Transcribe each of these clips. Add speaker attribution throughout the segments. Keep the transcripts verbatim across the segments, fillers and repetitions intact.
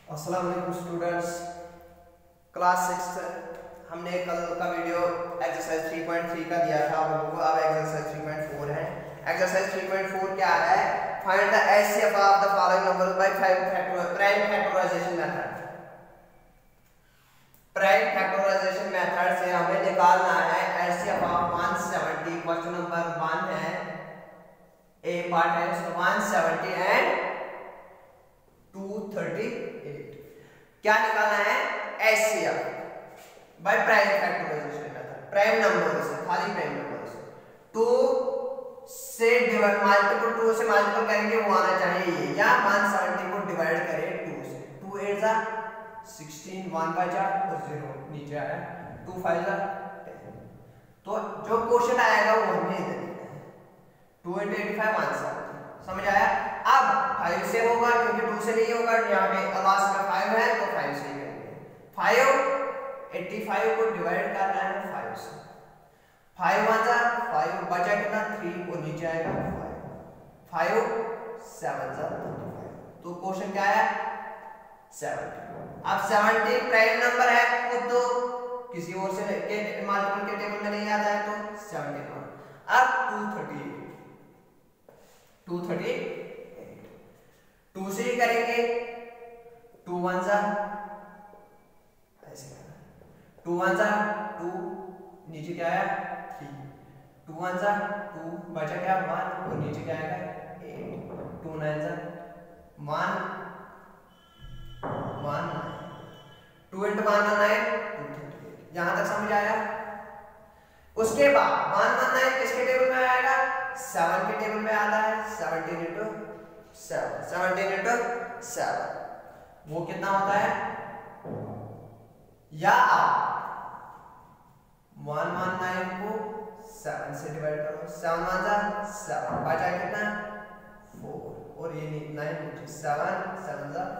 Speaker 1: अस्सलाम वालेकुम students. Class six हमने कल का video exercise three point three का दिया था आप लोगों को। अब एक्सरसाइज थ्री पॉइंट फोर है। एक्सरसाइज थ्री पॉइंट फोर क्या है? Find the HCF of the following numbers by prime factorization method. Prime factorization method से हमें निकालना है HCF of one seventy. Question number one है, ए पार्ट है उसका one seventy and two thirty eight. क्या निकालना है? HCF by prime factorization method. Prime number से, खाली प्राइम नंबर से टू से डिवाइड, मल्टीपल टू से मल्टीपल करेंगे वो आना चाहिए ये, या वन सेवेंटी को डिवाइड करें टू से। टू एट जा सिक्सटीन, वन बाय जा और जीरो नीचे आया, टू फाइव जा टेन। तो जो क्वेश्चन आएगा वो हमने इधर लिखना है, two into eighty five one seventy. समझ आया? अब फाइव से होगा क्योंकि टू से नहीं होगा, यहाँ पे लास्ट में फाइव है तो फाइव से ही करेंगे। फाइव एटी फाइव को डिवाइड करना है फाइव से। फाइव वन जा फाइव, बचा कितना थ्री और नीचे आएगा फाइव। फाइव सेवन जा थर्टी फाइव। तो क्वेश्चन क्या है? सेवेंटी। अब सेवेंटी प्राइम नंबर है, खुद तो किसी और से के मल्टीपल के टेबल में नहीं आता है तो सेवेंटी वन। अब two thirty eight, two thirty two से ही करेंगे, टू वन जा ऐसे करना, टू वन जा टू, नीचे क्या आया थ्री, टू वन जा टू, बचा क्या वन और नीचे क्या आएगा एट, टू नाइन जा one, one two into one nine, two thirty eight. यहां तक समझ आया? उसके बाद वन वन नाइन किसके टेबल में आएगा? सेवन के टेबल में आता है। Seventeen into seven, seventeen into seven वो कितना होता है? या वन वन नाइन को सेवन से डिवाइड करो, सेवन वन जा सेवन, बचा कितना फोर और ये नाइन, सेवन सेवन जा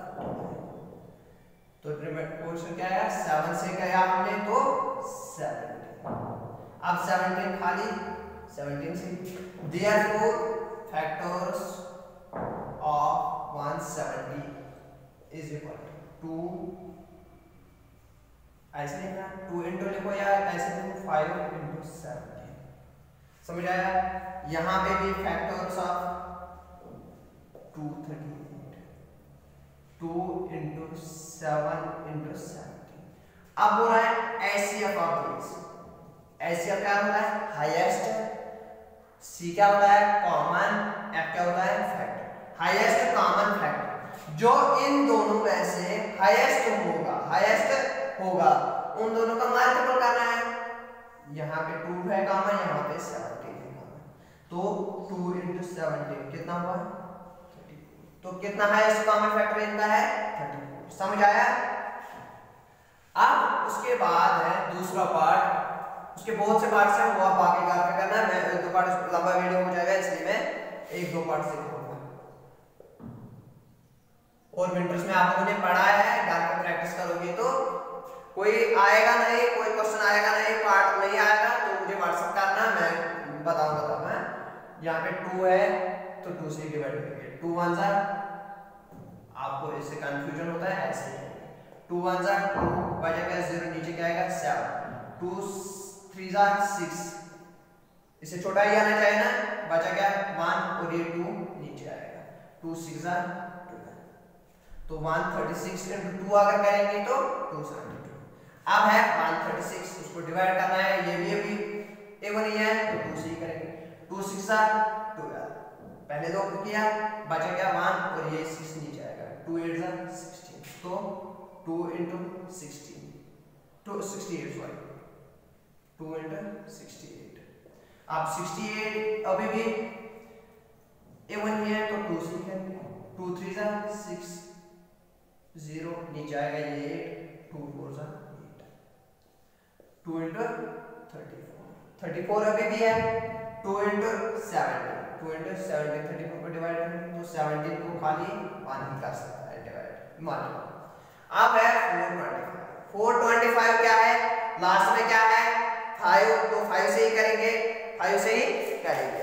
Speaker 1: तो क्वेश्चन क्या आया? सेवन से गया हमने तो सेवनटीन। अब सेवनटीन खाली सेवनटीन से, therefore factors of one seventy is equal to ऐसे लिखना, टू इंटू लिखो या ऐसे लिखो फाइव इंटू सेवनटीन। समझ आया? यहाँ पे भी factors of two thirty eight, two into seven into seventeen. अब हो रहा है एचसीएफ ऑफ दिस। एचसीएफ क्या होता है? हाईएस्ट। सी क्या होता है? कॉमन। एफ क्या होता है? फैक्टर। हाईएस्ट कॉमन फैक्टर जो इन दोनों में से हाईएस्ट होगा, हाईएस्ट होगा उन दोनों का मल्टीपल करना है। यहाँ पे टू है कॉमन, यहाँ पे सेवनटीन है कॉमन, तो टू इंटू सेवनटीन कितना हुआ? Thirty four. तो कितना हाईएस्ट कॉमन फैक्टर इनका है? Thirty four. समझ आया? अब उसके बाद है दूसरा पार्ट, उसके बहुत से पार्ट है वो आप आगे घर पे करना है। मैं दो पार्ट लंबा वीडियो हो जाएगा इसलिए मैं एक दो पार्ट से और विंटर्स में आप लोगों ने पढ़ा है, घर पे प्रैक्टिस करोगे तो कोई आएगा नहीं, कोई क्वेश्चन आएगा नहीं, पार्ट नहीं आएगा तो मुझे व्हाट्सएप करना, मैं बताऊंगा तब। मैं यहाँ पे टू है तो टू से डिवाइड करेंगे, टू वन जा, आपको इससे कंफ्यूजन होता है ऐसे, टू वन जा टू, बचा क्या जीरो, नीचे क्या आएगा सेवन, टू थ्री जा सिक्स, इससे छोटा ही आना चाहिए ना, बचा क्या वन और ये टू नीचे आएगा, टू सिक्स जा तो one thirty six into two अगर करेंगे तो टू सेवेंटी टू। अब है वन थर्टी सिक्स, उसको डिवाइड करना है, ये भी ये भी ए वन ही है तो टू से ही करेंगे, टू सिक्स ट्वेल्व, पहले दो किया, बचा क्या वन और ये सिक्स नीचे आएगा, टू एट जा सिक्सटीन, तो two into sixteen, two sixty eight sorry, two into sixty eight. अब सिक्सटी एट अभी भी ए वन ही है तो टू से ही करेंगे, टू थ्री जा सिक्स, जीरो नीचे आएगा ये एट, टू फोर जा eight, two into thirty four, thirty four अभी भी है, two into seventeen, two into seventeen, thirty four को डिवाइड करेंगे तो सेवनटीन को खाली वन ही कर सकता है डिवाइड मल्टीपल। अब है four twenty five. Four twenty five क्या है? लास्ट में क्या है? फाइव, तो फाइव से ही करेंगे, फाइव से ही करेंगे।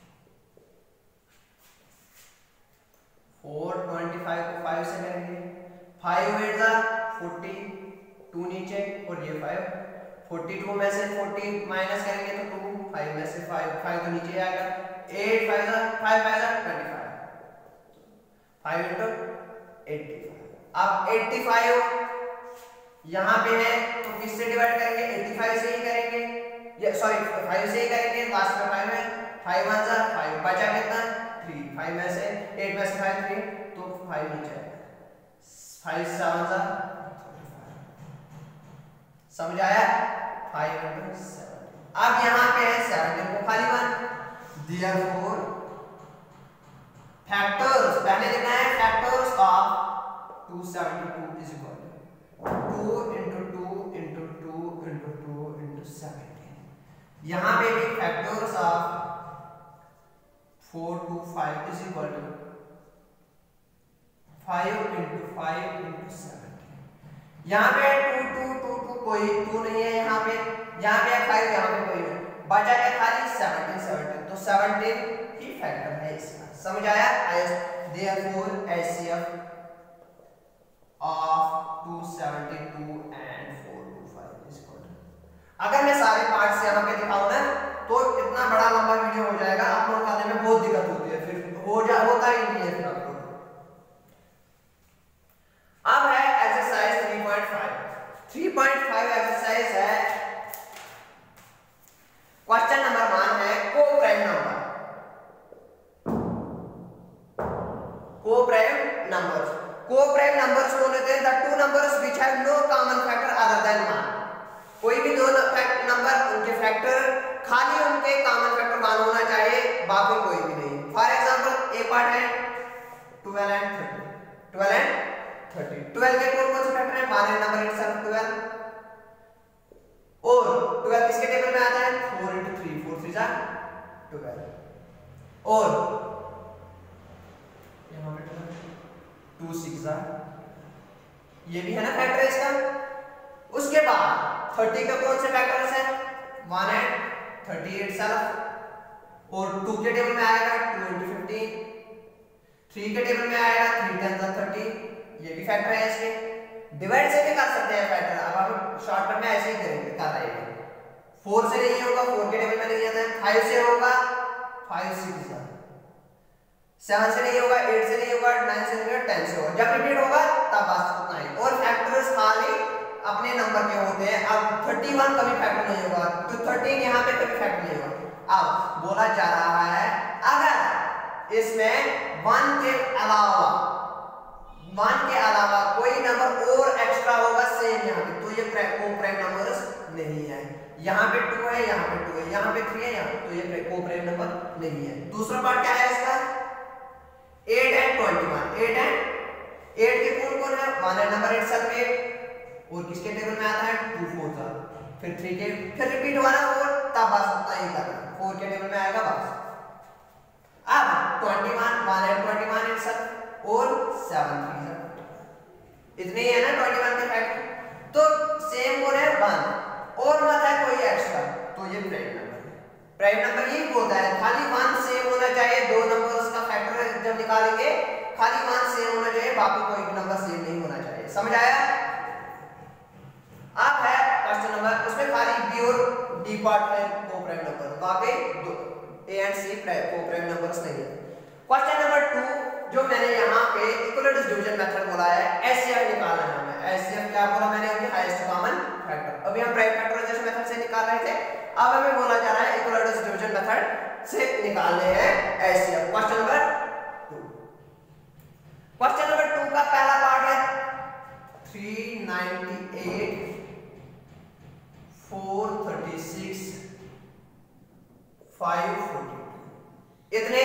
Speaker 1: फोर ट्वेंटी फाइव को फाइव से करेंगे फाइव एट जा फोर्टी, टू नीचे और ये फाइव, फोर्टी टू में से फोर्टी माइनस करेंगे तो टू, फाइव में से फाइव, फाइव तो नीचे आएगा, एट फाइव जा फाइव फाइव जा twenty five, five into eighty five. अब एट्टी फाइव यहाँ पे है तो किससे डिवाइड करेंगे, एट्टी फाइव से ही करेंगे, ये सॉरी फाइव से ही करेंगे, लास्ट में फाइव है, फाइव वन जा फाइव, बचा कितना थ्री, फाइव में से एट में से फाइव थ्री तो फाइव नीचे आएगा, फाइव सेवन जा, समझ आया, फाइव इंटू सेवन। अब यहाँ पे है सेवनटीन को खाली वन, देयरफॉर फैक्टर्स पहले लिखना है, factors of two seventy two is equal to into two into two into two into seventeen. यहाँ पे भी factors of four two five is equal to five into five into seventeen. यहाँ पे two two two two कोई two नहीं है, यहाँ पे यहाँ पे फाइव, यहाँ पे कोई नहीं, बचा क्या खाली सेवनटीन, सेवनटीन तो सेवनटीन ही फैक्टर है इसका, समझ आया। Therefore HCF of two seventy two and four two five is equal to, अगर मैं सारे पार्ट्स यहाँ पे दिखाऊं ना तो इतना बड़ा लंबा वीडियो हो जाएगा, अपलोड करने में बहुत दिक्कत होती है, फिर हो जा होता ही नहीं है फिर अपलोड। अब है exercise three point five. Three point five exercise है, क्वेश्चन नंबर वन है coprime number, coprime numbers. Coprime numbers कौन होते हैं? The two numbers which have no common factor other than one. कोई भी दो नंबर उनके फैक्टर खाली उनके कॉमन फैक्टर वन होना चाहिए, बाकी कोई भी नहीं। फॉर एग्जांपल एक पार्ट है twelve and thirty, twelve and thirty, twelve के कौन कौन से फैक्टर हैं? बाइनरी नंबर इटसेल्फ ट्वेल्व, और ट्वेल्व किसके टेबल में आता है? Four into three, four three जा ट्वेल्व, और यहां पे टू सिक्स जा, ये भी है ना फैक्टर इसका। उसके बाद थर्टी के कौन से फैक्टर्स हैं? वन एंड थर्टी इटसेल्फ, और टू के टेबल में आएगा टू into फिफ्टीन, थ्री के टेबल में आएगा थ्री टेन जा थर्टी, ये भी फैक्टर है इसके। डिवाइड से भी कर सकते हैं फैक्टर, अब हम शॉर्टकट में ऐसे ही करेंगे, कर रहे हैं। फोर से नहीं होगा, फोर के टेबल में नहीं आता है, फाइव से होगा, फाइव सिक्स जा, सेवन से नहीं होगा, एट से नहीं होगा, नाइन से नहीं होगा, टेन से होगा। जब रिपीट होगा तब बस उतना ही, और फैक्टर्स खाली अपने नंबर के होते हैं। अब थर्टी वन कभी फैक्टर नहीं होगा, तो थर्टीन यहाँ पे कभी फैक्टर नहीं होगा। अब बोला जा रहा है अगर इसमें वन के अलावा वन के अलावा कोई नंबर और एक्स्ट्रा होगा सेम यहाँ पे, तो ये को-प्राइम नंबर्स नहीं है। यहाँ पे टू है, यहाँ पे टू है, यहाँ पे थ्री है, यहाँ तो ये को-प्राइम नंबर नहीं है। दूसरा पार्ट क्या है इसका? Eight and twenty one, eight and eight के कौन कौन है? वन है नंबर इटसेल्फ एट, और किसके टेबल में आता है? टू फोर था, फिर थ्री के, फिर रिपीट हुआ ना फोर, तब बस उतना ही करना, फोर के टेबल में आएगा बस। अब ट्वेंटी वन, वन है ट्वेंटी वन इटसेल्फ, और सेवन थ्री जा, इतने ही है ना ट्वेंटी वन के फैक्टर। तो सेम कौन है? वन, और मत है कोई एक्स्ट्रा, तो ये प्राइम नंबर है। प्राइम नंबर यही बोलता है खाली वन सेम होना चाहिए, दो नंबर्स का फैक्टर जब निकालेंगे खाली वन सेम होना चाहिए, बाकी कोई भी नंबर सेम नहीं होना चाहिए, समझ आया। अब है क्वेश्चन नंबर, उसमें खाली बी और डी पार्ट है को-प्राइम नंबर, बाकी दो A and C coprime numbers नहीं है। क्वेश्चन नंबर टू जो मैंने यहाँ पे इक्वलिटी डिवीजन मेथड बोला है, एचसीएफ निकालना है हमें। एचसीएफ क्या बोला मैंने? उनके हाईएस्ट कॉमन फैक्टर। अभी हम प्राइम फैक्टराइजेशन मेथड से निकाल रहे थे, अब हमें बोला जा रहा है इक्वलिटी डिवीजन मेथड से निकालने हैं HCF. Question number two, question number two का पहला पार्ट है three ninety eight, four thirty six, five forty two, इतने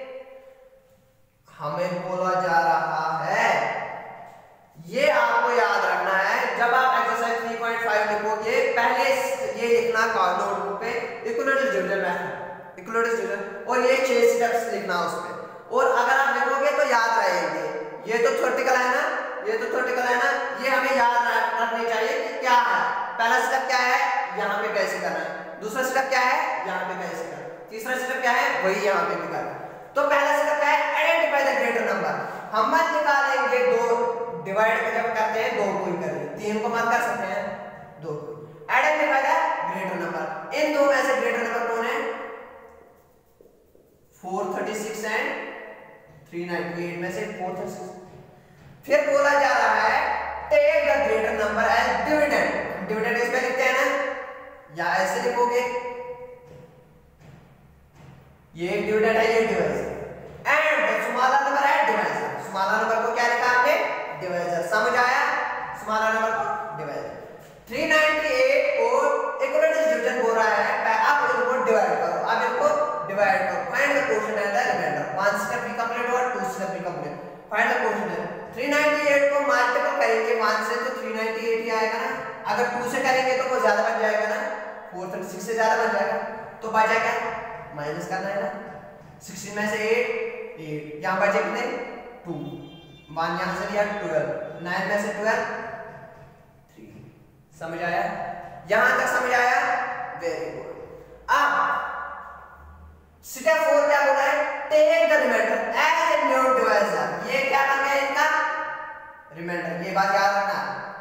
Speaker 1: हमें बोला जा रहा है। ये आपको याद रखना है जब आप एक्सरसाइज थ्री पॉइंट फाइव लिखोगे, पहले ये लिखना नोटबुक पे equality division method, equality division, और ये छह स्टेप्स लिखना उस पे। और अगर आप लिखोगे तो याद रहेंगे। ये तो थ्योरेटिकल है ना, ये तो थ्योरेटिकल है ना, ये हमें याद रखनी चाहिए कि क्या है। पहला स्टेप क्या है? यहाँ पे कैसे करना है। दूसरा स्टेप क्या है? यहाँ पे कैसे करना है। तीसरा स्टेप क्या है? वही यहाँ पे भी करना है। तो पहला स्टेप क्या है? Identify the greater number. हम मत निकालेंगे दो डिवाइड जब करते हैं दो को ही करेंगे, तीन को मत कर सकते हैं, दो को। आइडेंटिफाई द ग्रेटर नंबर, इन दो में से ग्रेटर नंबर कौन है? Four thirty six and three ninety eight में से फोर थर्टी सिक्स। फिर बोला जा रहा है take the greater number as dividend. Dividend इसमें लिखते हैं ना, या ऐसे लिखोगे, ये एक डिविडेंड है, ये divisor, and the smaller number है डिवाइजर। स्मॉलर नंबर को क्या लिखा आपने? डिवाइजर। समझ आया? स्मॉलर नंबर को डिवाइजर। थ्री नाइंटी एट को इक्विवेलेंट डिवीजन बोल रहा है, आप इनको डिवाइड करो, अब इनको डिवाइड करो, find the quotient and the remainder. One step भी कंप्लीट हुआ, टू स्टेप भी complete, find the quotient. Three ninety eight को मल्टीपल करेंगे वन से तो थ्री नाइंटी एट ही आएगा ना, अगर टू से करेंगे तो वो ज्यादा बन जाएगा ना, फोर थर्टी सिक्स से ज्यादा बन जाएगा, तो बचा क्या? माइनस करना है ना, सिक्सटीन में से एट, एट यहां बचे कितने? टू, वन यहां से लिया ट्वेल्व, नाइन में से ट्वेल्व, थ्री। समझ आया? यहां तक समझ आया? Very good. अब स्टेप फोर क्या बोला है? Take the remainder as a new divisor. ये क्या बन गया इनका? रिमाइंडर। ये बात याद रखना,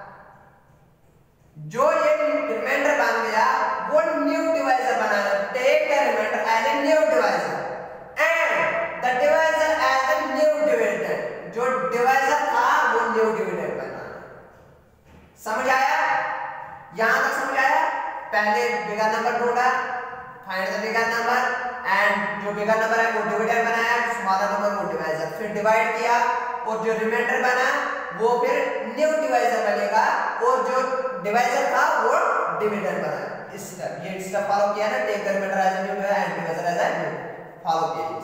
Speaker 1: जो ये रिमाइंडर बन गया वो न्यू डिवाइजर बनाना। Take the remainder as a new divisor and the divisor as a new dividend. जो डिवाइजर था वो न्यू डिविडेंड बनाना। समझ आया? यहां तक समझ आया? पहले बिगर नंबर ढूंढा, find the bigger number, and जो बिगर नंबर है वो डिविडेंड बनाया, स्मॉलर नंबर वो डिवाइजर, फिर डिवाइड किया, और जो रिमाइंडर बना वो फिर न्यू डिवाइजर बनेगा, और जो डिवाइजर था वो डिविडेंड बना। इस स्टेप ये स्टेप फॉलो किया ना, take the remainder as a new and divisor as a new, follow किया।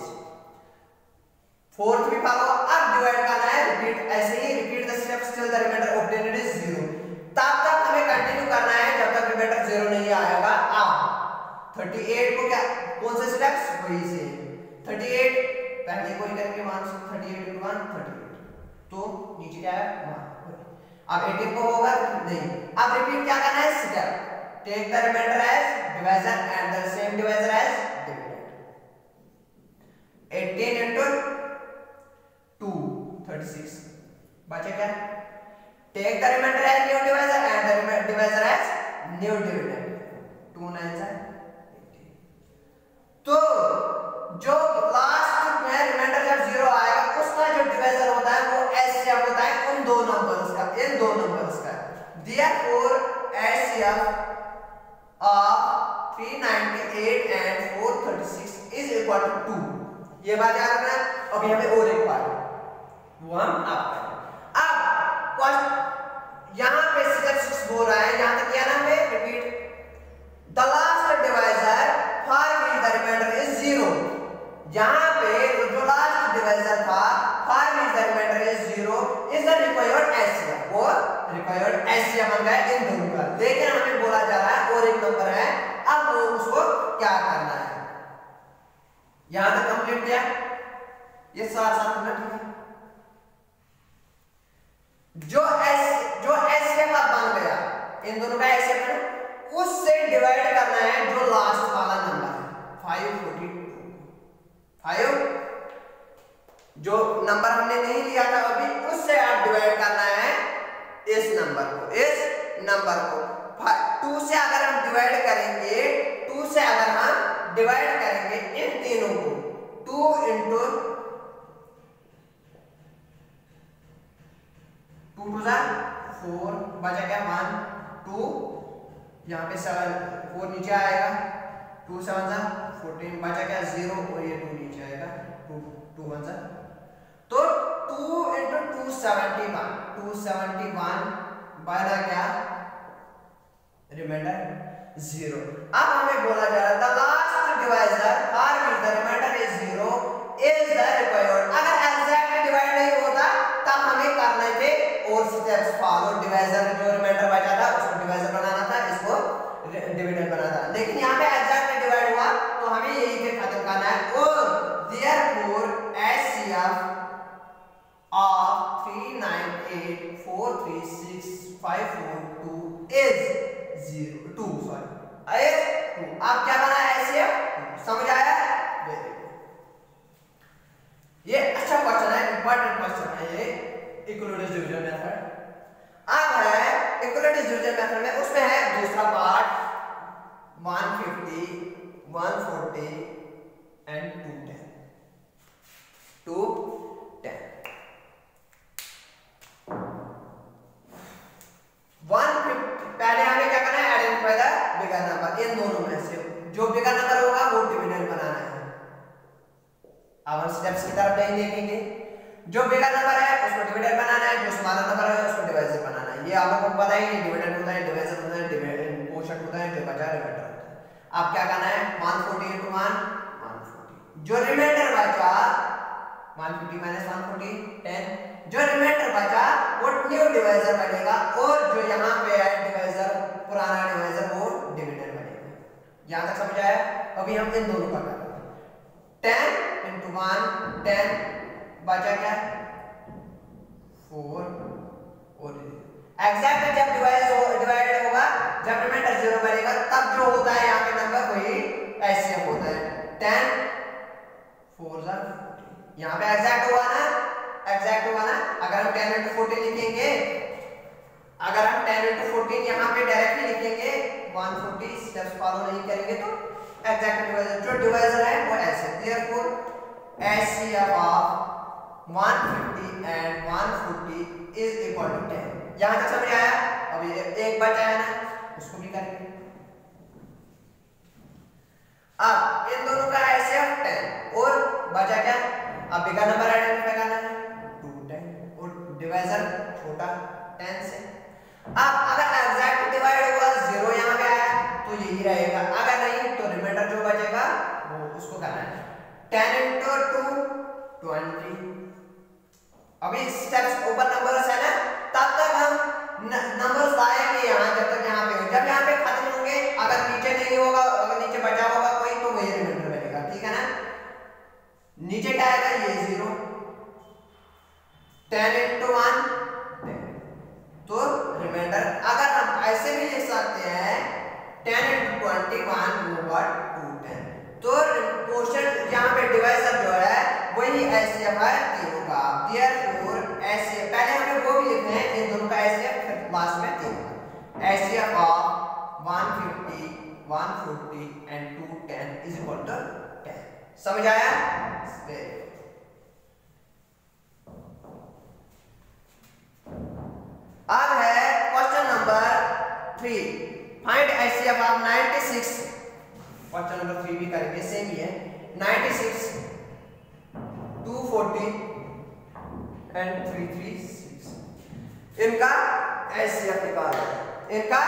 Speaker 1: फोर्थ भी फॉलो। अब डिवाइड करना है, रिपीट, ऐसे ही repeat the steps till the remainder obtained is zero. तब तक हमें कंटिन्यू करना है जब तक रिमाइंडर जीरो नहीं आएगा। अब थर्टी एट को क्या, कौन से स्टेप्स? वही से थर्टी एट पहले को ही करेंगे, वन से thirty eight into one thirty eight, तो नीचे क्या है? वन। अब एटीन को होगा नहीं। अब रिपीट क्या करना है? Step take the remainder as divisor and the same divisor as dividend. Eighteen into two thirty six, बचा क्या? Take the remainder as new divisor and the divisor as new dividend. Two nine जा, तो जो last में reminder जब zero आएगा उसका जो डिवाइजर होता है वो एचसीएफ होता है उन दो नंबर्स का, इन दो नंबर्स का। Therefore HCF of three ninety eight and four thirty six is equal to two. ये बात याद रखना है। अभी हमें और एक पार्ट वो हम आप करें। अब यहां पे स्टेप सिक्स बोल रहा है, यहां तक किया ना हमें, repeat the last divisor for which the remainder is zero. यहां पे जो लास्ट डिवाइजर था for which the remainder is zero is the required HCF, वो रिक्वायर्ड एचसीएफ बन गया इन दोनों का। लेकिन हमें बोला जा रहा है और एक नंबर है, अब वो उसको क्या करना है? यहां तक कंप्लीट किया, ये सात सात मिनट है। जो एस जो एचसीएफ बन गया इन दोनों का एचसीएफ है, उससे डिवाइड करना है जो लास्ट वाला नंबर है फाइव फोर्टी टू। फाइव जो नंबर हमने नहीं लिया था अभी, उससे आप डिवाइड करना है इस नंबर को, इस नंबर को। टू से अगर हम डिवाइड करेंगे, टू से अगर हम डिवाइड करेंगे इन तीनों को, टू इंटू टू टू जा फोर, बचा क्या? वन, टू, यहाँ पे सेवन, फोर नीचे आएगा, टू सेवन जा फोर्टीन, बचा क्या? जीरो, और ये टू नीचे आएगा, टू टू वन जा, तो two into two seventy one, two seventy one बना क्या? Remainder zero. अब हमें बोला जा रहा है the last divisor for which the remainder is zero is the required. अगर एग्जैक्ट डिवाइड नहीं होता तब हमें करने थे और स्टेप्स फॉलो। डिवाइजर जो रिमाइंडर बचा था उसको डिवाइजर बनाना था, इसको डिविडेंड बनाना था। लेकिन यहाँ पे एग्जैक्ट डिवाइड हुआ तो हमें यही पे खत्म करना है। और therefore HCF of three nine eight four three six five four two is zero, two sorry is two. अब क्या बना है? एचसीएफ। समझ आया? Very good. ये अच्छा क्वेश्चन है, इंपॉर्टेंट क्वेश्चन है ये। Euclid's division method. अब है इक्वलिटीज डिवीजन मेथड में, उसमें है दूसरा part one fifty, one forty and two ten, two ten. One fifty पहले हमें क्या करना है, आइडेंटिफाई द बिगर नंबर। इन दोनों में से जो बिगर नंबर होगा वो डिविडेंड बनाना है। अब हम स्टेप्स की तरफ नहीं देखेंगे। जो बिगर नंबर है उसको डिविडेंड बनाना है, जो स्मॉलर नंबर है उसको डिवाइजर बनाना है। ये आप लोगों को पता है, ये डिविडेंड होता है, डिवाइजर होता है, डिविडेंड कोशेंट होता है, जो बचा रिमाइंडर होता है। अब क्या करना है, one forty into one, one forty. जो रिमाइंडर बचा one fifty minus one forty, ten. जो रिमाइंडर बचा वो न्यू डिवाइजर बनेगा, और जो यहाँ पे है डिवाइजर, पुराना डिवाइजर, वो डिविडेंड बनेगा। यहाँ तक समझ आया? अभी हम इन दोनों का करेंगे। टेन into वन, टेन, बचा क्या, फोर। और एग्जैक्ट जब डिवाइड हो डिवाइड होगा, जब रिमाइंडर जीरो बनेगा, तब जो होता है यहाँ पे नंबर वही एचसीएफ होता है। टेन फोर जा, यहाँ पे एग्जैक्ट हुआ ना, एग्जैक्ट हुआ ना। अगर हम टेन into फोर्टीन लिखेंगे, अगर हम टेन into फोर्टीन यहाँ पे डायरेक्टली लिखेंगे, वन फोर्टी स्टेप्स फॉलो नहीं करेंगे तो एग्जैक्ट डिवाइजर, जो डिवाइजर है वो ऐसे। Therefore HCF of one fifty and one forty is equal to ten. यहां तक समझ आया? अभी एक बचा है ना, उसको भी करेंगे। अब इन दोनों का एचसीएफ टेन, और बचा क्या, अब बिगर नंबर आइडेंटिफाई करना है, टू टेन, और डिवाइजर छोटा टेन से। अब अगर एग्जैक्ट डिवाइड हुआ, जीरो यहां पे आया तो यही रहेगा, अगर नहीं तो रिमाइंडर जो बचेगा वो उसको करना है। Ten into two, twenty. अभी स्टेप्स ऊपर नंबर्स है ना, तब तक हम नंबर्स लाएंगे यहाँ, जब तक यहाँ पे हो। जब यहाँ पे खत्म होंगे, अगर नीचे नहीं होगा, अगर नीचे बचा होगा कोई, तो वही रिमाइंडर बनेगा, ठीक है ना। नीचे क्या आएगा, ये zero. Ten into one, ten, तो रिमाइंडर अगर हम ऐसे भी लिख सकते हैं, ten into twenty one over two ten, तो क्वेश्चन यहाँ पे डिवाइजर जो है वही एचसीएफ है तीनों का। देयरफॉर एचसीएफ, पहले हमें वो भी लिखना है, इन दोनों का एचसीएफ लास्ट में तीनों का। HCF of one fifty, one forty and two ten is equal to ten. समझ आया? अब है question number three, find HCF of ninety six. Question number three भी करेंगे, सेम ही है। Ninety six, two forty and three three six, इनका HCF निकालना है। इनका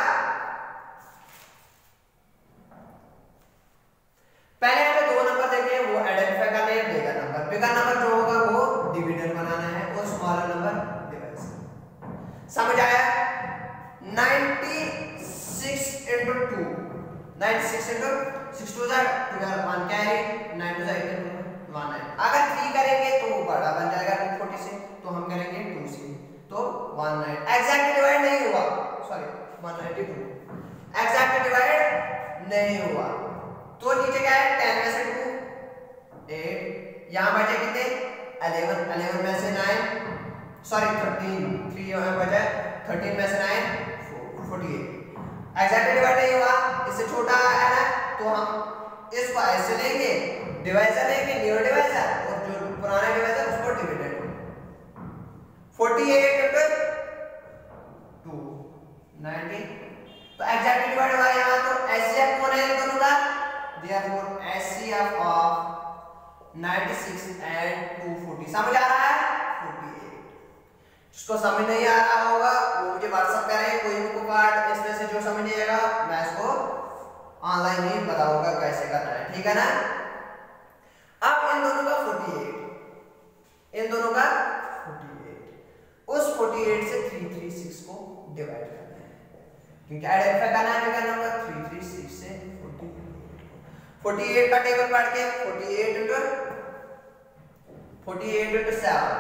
Speaker 1: पहले हमें दो नंबर देखे, वो आइडेंटिफाई करने हैं, बिगर नंबर। बिगर नंबर जो होगा वो डिविडेंड बनाना है, और स्मॉलर नंबर डिवाइजर। समझ आया? Ninety six into two, ninety six into six two जा twelve, one carry, nine two जा एटीन, वन नाइन। अगर थ्री करेंगे तो वो बड़ा बन जाएगा टू फोर्टी से, तो हम करेंगे टू से, तो वन नाइन। एग्जैक्ट डिवाइड नहीं हुआ, sorry one ninety two, exact divide नहीं हुआ, तो नीचे क्या है, टेन में से टू, एट, यहां बचे कितने, इलेवन, इलेवन में से नाइन, सॉरी थर्टीन, थ्री यहां बचा, थर्टीन में से nine, forty eight. Exact divide नहीं हुआ, इससे छोटा है ना, तो हम इसको ऐसे लेंगे, डिवाइजर लेंगे, न्यू डिवाइजर, और जो पुराना डिवाइजर उसको dividend. Forty eight into two, ninety, तो एग्जैक्ट डिवाइड हुआ यहाँ, तो एचसीएफ कौन है इन दोनों का? Therefore HCF of ninety six and two forty. समझ आ रहा है? Forty eight. जिसको समझ नहीं आ रहा होगा वो मुझे व्हाट्सएप करें, कोई भी को पार्ट इसमें से जो समझ नहीं आएगा मैं इसको ऑनलाइन ही बताऊंगा कैसे करना है, ठीक है ना। अब इन दोनों का फोर्टी एट, इन दोनों का फोर्टी एट, उस फोर्टी एट से थ्री थ्री सिक्स को डिवाइड करना है, क्योंकि आइडेंटिफाई करना है bigger number. Three three six से फोर्टी एट का टेबल पढ़ के, forty eight into forty eight into seven,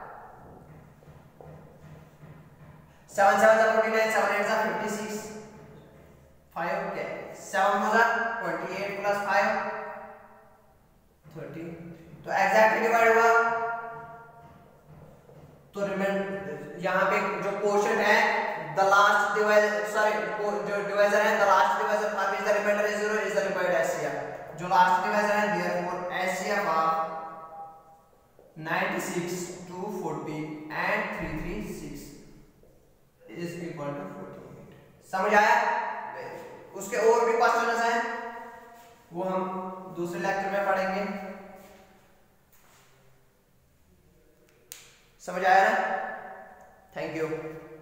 Speaker 1: seven seven जा फोर्टी नाइन, सेवन एट जा फिफ्टी सिक्स, फाइव के सेवन हो जा twenty eight plus five, thirty. तो एग्जैक्टली डिवाइड हुआ तो रिमेंड यहाँ पे जो क्वोशंट है द लास्ट डिवाइजर सॉरी जो डिवाइजर है the last divisor for which the remainder is zero is the required HCF. जो लास्ट डिवाइजर है therefore HCF of ninety-six, two forty and three thirty-six is equal to forty-eight। समझ आया? उसके और भी questions हैं वो हम दूसरे लेक्चर में पढ़ेंगे। समझ आया ना? Thank you.